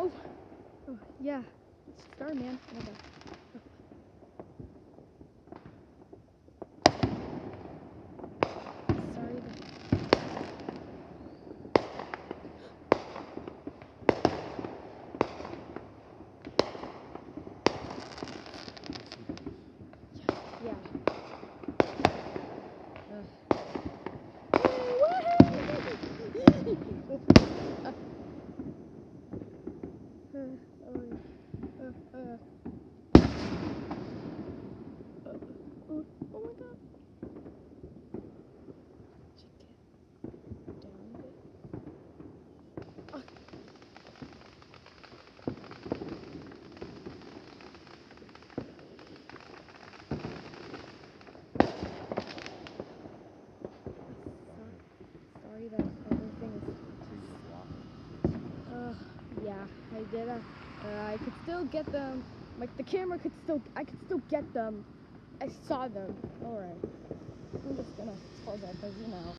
Oh, yeah. Sorry, man. Okay. Sorry. Yeah. Oh my god. Sorry that everything is. Yeah, I did. I could still get them. Like the camera could still. I could still get them. I saw them. All right. I'm just gonna pause that because